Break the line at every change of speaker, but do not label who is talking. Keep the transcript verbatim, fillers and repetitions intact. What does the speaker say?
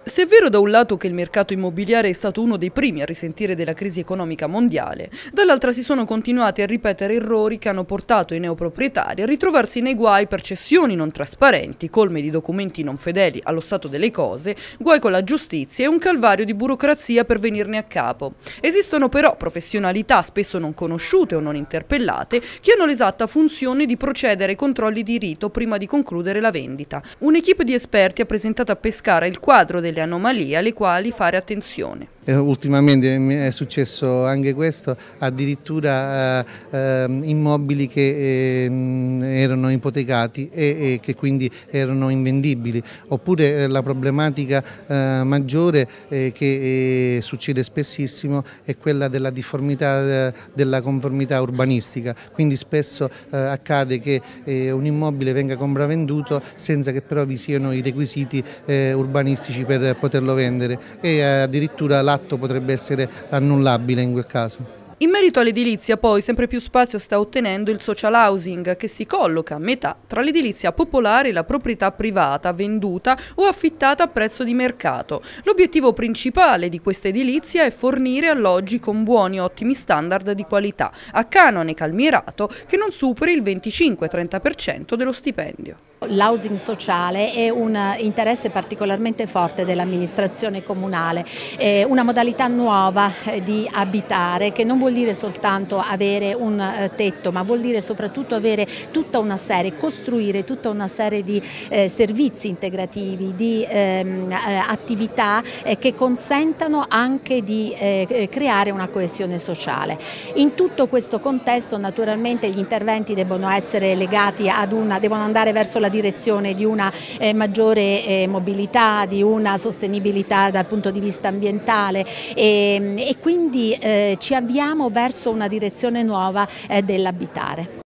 Se è vero da un lato che il mercato immobiliare è stato uno dei primi a risentire della crisi economica mondiale, dall'altra si sono continuati a ripetere errori che hanno portato i neoproprietari a ritrovarsi nei guai per cessioni non trasparenti, colme di documenti non fedeli allo stato delle cose, guai con la giustizia e un calvario di burocrazia per venirne a capo. Esistono però professionalità spesso non conosciute o non interpellate che hanno l'esatta funzione di procedere ai controlli di rito prima di concludere la vendita. Un'equipe di esperti ha presentato a Pescara il quadro delle anomalie alle quali fare attenzione.
Eh, ultimamente è successo anche questo, addirittura eh, eh, immobili che eh, erano ipotecati e, e che quindi erano invendibili, oppure eh, la problematica eh, maggiore eh, che eh, succede spessissimo è quella della difformità eh, della conformità urbanistica, quindi spesso eh, accade che eh, un immobile venga compravenduto senza che però vi siano i requisiti eh, urbanistici per poterlo vendere e eh, addirittura la potrebbe essere annullabile in quel caso.
In merito all'edilizia poi sempre più spazio sta ottenendo il social housing, che si colloca a metà tra l'edilizia popolare e la proprietà privata venduta o affittata a prezzo di mercato. L'obiettivo principale di questa edilizia è fornire alloggi con buoni e ottimi standard di qualità, a canone calmierato che non superi il venticinque trenta per cento dello stipendio.
L'housing sociale è un interesse particolarmente forte dell'amministrazione comunale, è una modalità nuova di abitare che non vuol dire soltanto avere un tetto, ma vuol dire soprattutto avere tutta una serie, costruire tutta una serie di eh, servizi integrativi, di ehm, attività eh, che consentano anche di eh, creare una coesione sociale. In tutto questo contesto naturalmente gli interventi devono essere legati ad una, devono andare verso la direzione di una eh, maggiore eh, mobilità, di una sostenibilità dal punto di vista ambientale e, e quindi eh, ci avviamo verso una direzione nuova eh, dell'abitare.